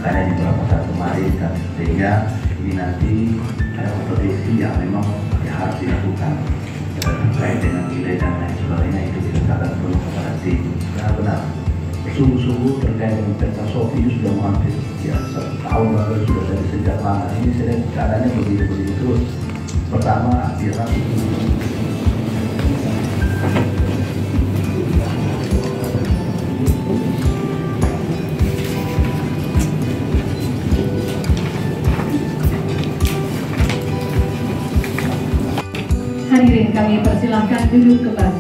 makanya di beberapa saat kemarin kan, sehingga ini nanti ada kompetisi yang memang harus dilakukan terkait dengan nilai dan lain sebagainya, itu kita akan perlu kepada tim. Benar-benar sungguh-sungguh terkait dengan Pesta Sofi ini sudah hampir ya 1 tahun lalu, sudah dari sejak lama. Ini saya keadaannya begitu terus. Pertama akhirat hadirin, kami persilahkan duduk kembali.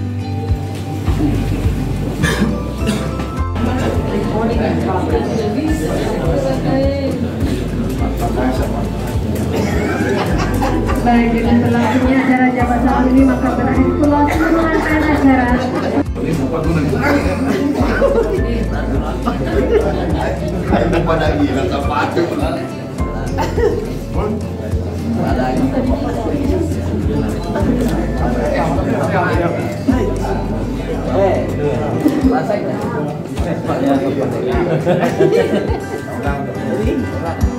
Baik, dengan berlangsungnya acara jabat saat ini maka berakhir pula penyelenggaraan acara. Masak